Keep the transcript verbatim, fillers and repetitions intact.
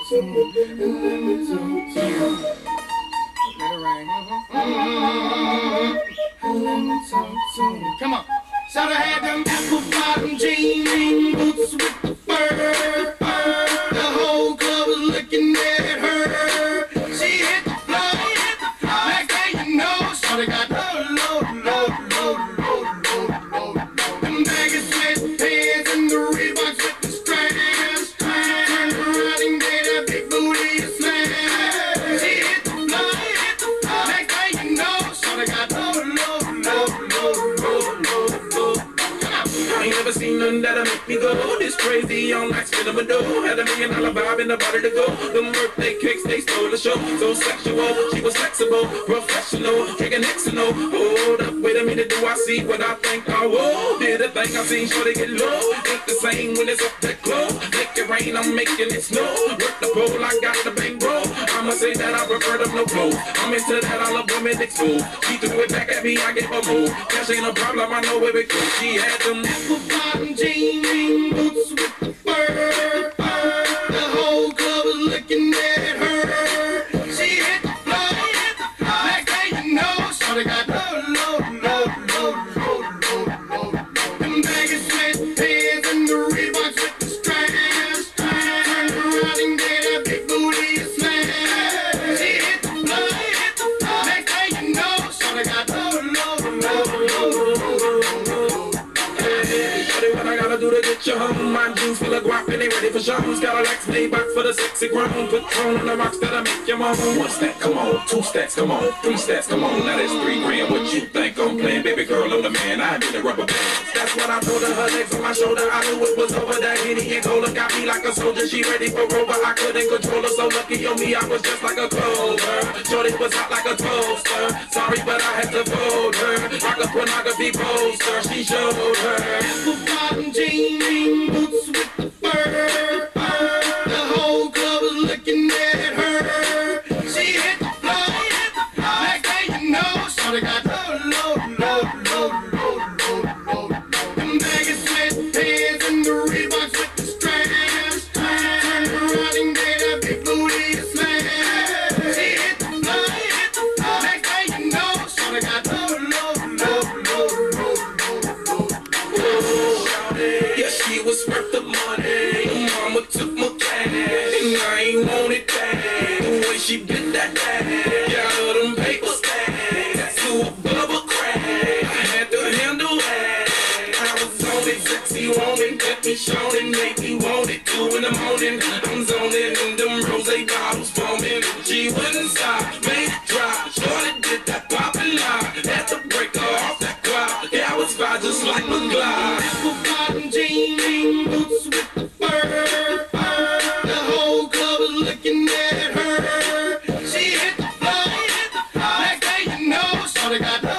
to me, and let me talk to you. Let it rain. Mm-hmm. And let me talk to me. Come on. Should have had them apple bottom jean boots with the fur. The whole club was looking at her. She hit the floor, hit the floor. Next thing you know, shawty got low, low, low, low, low, low, low, low. Them baggy sweatpants and the Reeboks with the straps. Turned around and gave that big booty a slam. She hit the floor, hit the floor. Next thing you know, shawty got low, low, low, low, low, low, low. I ain't never seen nothing that'll make me go this crazy on like spin of a dough. Had a million dollar vibe in the body to go. Them birthday cakes, they stole the show. So sexual, she was flexible, professional, drinking Xano. Hold up, wait a minute, do I see what I think I will? Did a thing I seen, sure they get low. Ain't the same when it's up that close. Make it rain, I'm making it snow. Work the pole, I got the bang bro. I'ma say that I prefer them no clothes. I'm into that, I love women exposed. She threw it back at me, I gave her move. Cash ain't a problem, I know where it goes. She had them apple bottom jean boots with the fur. The whole club was looking at her. She hit the floor, hit the floor. Next thing you know, shawty got low, low, low, low, low, low, low, low. Them baggy sweatpants and the Reeboks with the straps. Turned around and gave that big booty a slam. She hit the floor, hit the floor. Next thing you know, shawty got low, low, low, low, low, low. What I gotta do to get you home? My juice full of guap and they ready for shows. Got a Lex Maybach for the sexy grown. Put tone on the rocks that'll make you moan. One stack, come on. Two stacks, come on. Three stacks, come on. Now that's three grand. What you think I'm playing? Baby girl on the man, I did a rubber band. That's what I told her. Her legs on my shoulder. I knew it was over. That Henny and Cola got me like a soldier. She ready for Rover. I couldn't control her. So lucky on me, I was just like a clover. Shorty was hot like a toaster. Sorry, but I had to fold her. Like a pornography poster. She showed her apple bottom jean boots with the fur. The whole club was looking at her. She hit the floor, hit the floor. Next thing you know, shawty got low, low, low, low, low, low, low, low. Them baggy sweatpants and the Reeboks with the straps. Turned around and gave that big booty a slam. She hit the floor, hit the floor. Next thing you know, shawty got low, low, low, low, low, low, low. Yeah, she was worth the money. Mama took my cash, and I ain't want it back. The way she bit that ass, got her them paper stacks. That's who above a crack. I had to handle that. I was on it, sexy on it, kept me showing, make me want it. Two in the morning, I'm zoning, and them rose bottles foaming. She wouldn't stop, made it drop. Shorty did that poppin' lie, had to break her off that cloud. Yeah, I was fine just like McGlide. Apple bottom jean boots with the fur. The whole club was looking at her. She hit the floor, hit the floor. Next thing you know, shawty got